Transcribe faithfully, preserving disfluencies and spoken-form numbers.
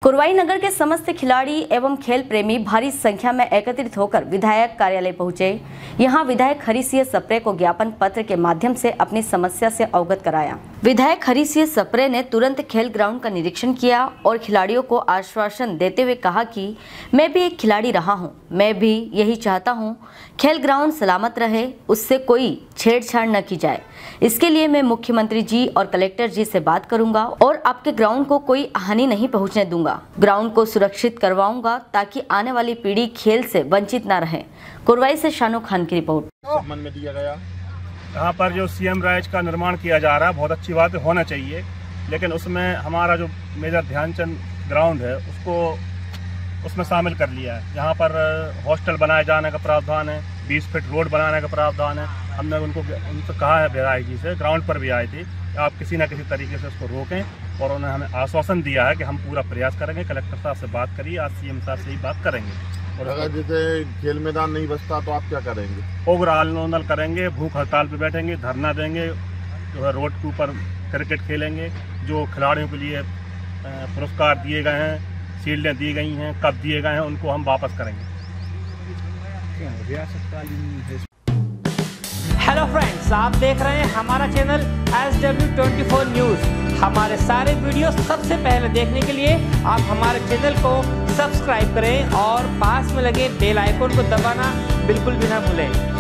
कुरवाई नगर के समस्त खिलाड़ी एवं खेल प्रेमी भारी संख्या में एकत्रित होकर विधायक कार्यालय पहुंचे। यहां विधायक हरी सिंह सप्रे को ज्ञापन पत्र के माध्यम से अपनी समस्या से अवगत कराया। विधायक हरी सिंह सप्रे ने तुरंत खेल ग्राउंड का निरीक्षण किया और खिलाड़ियों को आश्वासन देते हुए कहा कि मैं भी एक खिलाड़ी रहा हूं, मैं भी यही चाहता हूं खेल ग्राउंड सलामत रहे, उससे कोई छेड़छाड़ न की जाए। इसके लिए मैं मुख्यमंत्री जी और कलेक्टर जी से बात करूंगा और आपके ग्राउंड को कोई हानि नहीं पहुंचने दूंगा। ग्राउंड को सुरक्षित करवाऊंगा ताकि आने वाली पीढ़ी खेल से वंचित न रहे। कुरवाई से शानू खान की रिपोर्ट। सम्मान में दिया गया यहाँ पर जो सीएम राइज का निर्माण किया जा रहा है, बहुत अच्छी बात होना चाहिए, लेकिन उसमें हमारा जो मेजर ध्यानचंद ग्राउंड है उसको उसमें शामिल कर लिया है। यहाँ पर हॉस्टल बनाए जाने का प्रावधान है, बीस फीट रोड बनाने का प्रावधान है। हमने उनको उनसे कहा है विधायक जी से, ग्राउंड पर भी आए थे, आप किसी न किसी तरीके से उसको रोकें, और उन्होंने हमें आश्वासन दिया है कि हम पूरा प्रयास करेंगे। कलेक्टर साहब से बात करिए, आज सीएम साहब से ही बात करेंगे। और अगर जैसे खेल मैदान नहीं बचता तो आप क्या करेंगे? उग्र आंदोलन करेंगे, भूख हड़ताल पे बैठेंगे, धरना देंगे, जो है रोड के ऊपर क्रिकेट खेलेंगे। जो खिलाड़ियों के लिए पुरस्कार दिए गए हैं, शील्डें दी गई हैं, कप दिए गए हैं, उनको हम वापस करेंगे। हेलो फ्रेंड्स, आप देख रहे हैं हमारा channel S W twenty four news. हमारे सारे वीडियो सबसे पहले देखने के लिए आप हमारे चैनल को सब्सक्राइब करें और पास में लगे बेल आइकन को दबाना बिल्कुल भी ना भूलें।